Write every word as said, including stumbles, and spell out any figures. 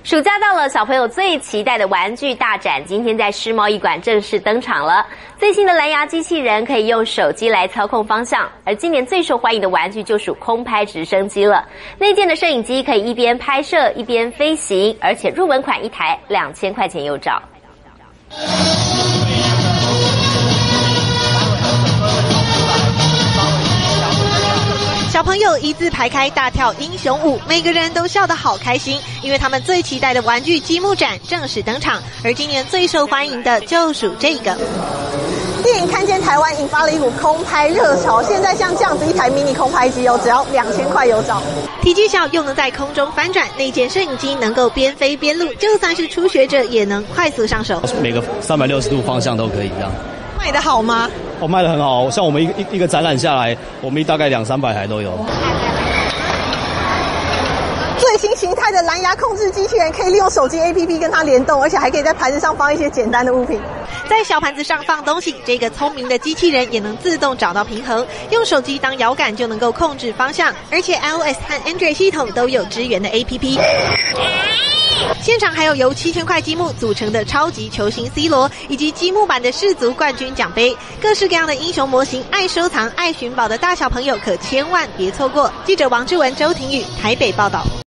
暑假到了，小朋友最期待的玩具大展今天在世贸艺馆正式登场了。最新的蓝牙机器人可以用手机来操控方向，而今年最受欢迎的玩具就属空拍直升机了。内建的摄影机可以一边拍摄一边飞行，而且入门款一台两千块钱有找。 小朋友一字排开大跳英雄舞，每个人都笑得好开心，因为他们最期待的玩具积木展正式登场，而今年最受欢迎的就属这个。 电影《看见台湾》引发了一股空拍热潮，现在像这样子一台迷你空拍机哦，只要两千块有找。 体积小又能在空中翻转，内建摄影机能够边飞边录，就算是初学者也能快速上手。 每个三百六十度方向都可以这样。 卖得好吗？ 哦，卖得很好，像我们一个一一个展览下来，我们大概两三百台都有。 最新形态的蓝牙控制机器人可以利用手机 A P P 跟它联动，而且还可以在盘子上放一些简单的物品。 在小盘子上放东西，这个聪明的机器人也能自动找到平衡，用手机当摇杆就能够控制方向，而且 iOS 和 Android 系统都有支援的 A P P。现场还有由七千块积木组成的超级球星 C 罗，以及积木版的世足冠军奖杯，各式各样的英雄模型，爱收藏、爱寻宝的大小朋友可千万别错过。记者王志文、周婷宇台北报道。